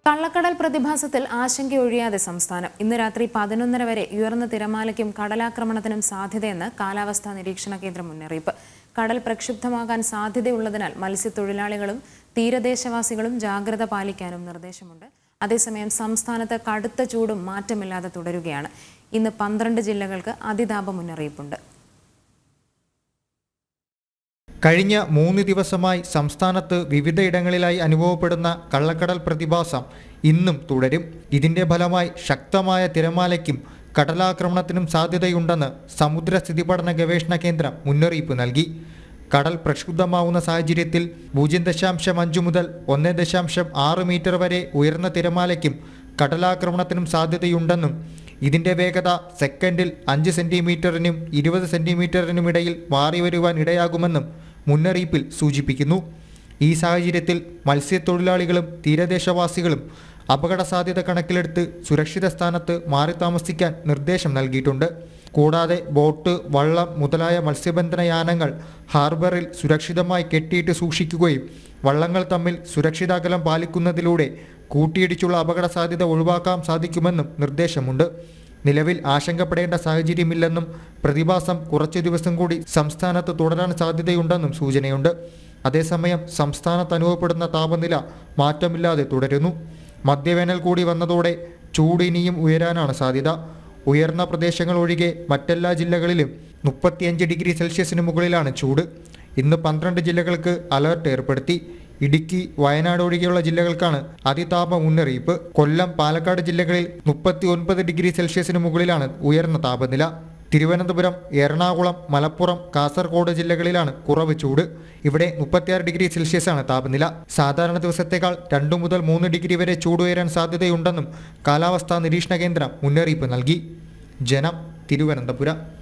കള്ളക്കടൽ പ്രതിഭാസത്തിൽ ആശങ്കയൊഴിയാതെ സംസ്ഥാനം. ഇന്ന് രാത്രി 11:30 വരെ ഉയർന്ന തിരമാലയ്ക്കും കടലാക്രമണത്തിനും സാധ്യതയെന്ന് കാലാവസ്ഥാ നിരീക്ഷണ കേന്ദ്രം മുന്നറിയിപ്പ്. കടൽ പ്രക്ഷുബ്ധമാകാൻ സാധ്യതയുള്ളതിനാൽ മത്സ്യത്തൊഴിലാളികളും തീരദേശവാസികളും ജാഗ്രത പാലിക്കാനും നിർദ്ദേശമുണ്ട്. അതേസമയം സംസ്ഥാനത്ത് കടുത്ത ചൂടും മാറ്റമില്ലാതെ തുടരുകയാണ്. ഇന്ന് 12 ജില്ലകൾക്ക് അതിതാപ മുന്നറിയിപ്പുണ്ട്. കഴിഞ്ഞ 3 ദിവസമായി സംസ്ഥാനത്ത് വിവിധയിടങ്ങളിലായി അനുഭവപ്പെടുന്ന കള്ളക്കടൽ പ്രതിഭാസം ഇന്നും തുടരും. ഇതിന്റെ ഫലമായി ശക്തമായ തിരമാലയ്ക്കും കടലാക്രമണത്തിനും സാധ്യതയുണ്ടെന്ന് സമുദ്രസ്ഥിതി പഠന ഗവേഷണ കേന്ദ്രം മുന്നറിയിപ്പ് നൽകി. കടൽ പ്രക്ഷുബ്ധമാവുന്ന സാഹചര്യത്തിൽ 0.5 മുതൽ 1.6 മീറ്റർ വരെ ഉയർന്ന തിരമാലയ്ക്കും കടലാക്രമണത്തിനും സാധ്യതയുണ്ടെന്നും ഇതിന്റെ വേഗത സെക്കൻഡിൽ 5 സെന്റിമീറ്ററിനും 20 സെന്റിമീറ്ററിനും ഇടയിൽ മാറി വരുവാൻ ഇടയാകുമെന്നും മുന്നറിയിപ്പിൽ സൂചിപ്പിക്കുന്നു. ഈ സാഹചര്യത്തിൽ മത്സ്യത്തൊഴിലാളികളും തീരദേശവാസികളും അപകട സാധ്യത കണക്കിലെടുത്ത് സുരക്ഷിത സ്ഥാനത്ത് മാറി താമസിക്കാൻ നിർദ്ദേശം നൽകിയിട്ടുണ്ട്. കൂടാതെ ബോട്ട്, വള്ളം മുതലായ മത്സ്യബന്ധന യാനങ്ങൾ ഹാർബറിൽ സുരക്ഷിതമായി കെട്ടിയിട്ട് സൂക്ഷിക്കുകയും വള്ളങ്ങൾ തമ്മിൽ സുരക്ഷിത അകലം പാലിക്കുന്നതിലൂടെ കൂട്ടിയിടിച്ചുള്ള അപകട സാധ്യത ഒഴിവാക്കാൻ സാധിക്കുമെന്നും നിർദ്ദേശമുണ്ട്. നിലവിൽ ആശങ്കപ്പെടേണ്ട സാഹചര്യമില്ലെന്നും പ്രതിഭാസം കുറച്ചു ദിവസം കൂടി സംസ്ഥാനത്ത് തുടരാൻ സാധ്യതയുണ്ടെന്നും സൂചനയുണ്ട്. അതേസമയം സംസ്ഥാനത്ത് അനുഭവപ്പെടുന്ന താപനില മാറ്റമില്ലാതെ തുടരുന്നു. മധ്യവേനൽ കൂടി വന്നതോടെ ചൂട് ഇനിയും ഉയരാനാണ് സാധ്യത. ഉയർന്ന പ്രദേശങ്ങൾ ഒഴികെ മറ്റെല്ലാ ജില്ലകളിലും 35 ഡിഗ്രി സെൽഷ്യസിന് മുകളിലാണ് ചൂട്. ഇന്ന് 12 ജില്ലകൾക്ക് അലർട്ട് ഏർപ്പെടുത്തി. ഇടുക്കി, വയനാട് ഒഴികെയുള്ള ജില്ലകൾക്കാണ് അതിതാപ മുന്നറിയിപ്പ്. കൊല്ലം, പാലക്കാട് ജില്ലകളിൽ 39 ഡിഗ്രി സെൽഷ്യസിന് മുകളിലാണ് ഉയർന്ന താപനില. തിരുവനന്തപുരം, എറണാകുളം, മലപ്പുറം, കാസർഗോഡ് ജില്ലകളിലാണ് കുറവ് ചൂട്. ഇവിടെ 36 ഡിഗ്രി സെൽഷ്യസാണ് താപനില. സാധാരണ ദിവസത്തേക്കാൾ 2 മുതൽ 3 ഡിഗ്രി വരെ ചൂട് ഉയരാൻ സാധ്യതയുണ്ടെന്നും കാലാവസ്ഥാ നിരീക്ഷണ കേന്ദ്രം മുന്നറിയിപ്പ് നൽകി. ജനം, തിരുവനന്തപുരം.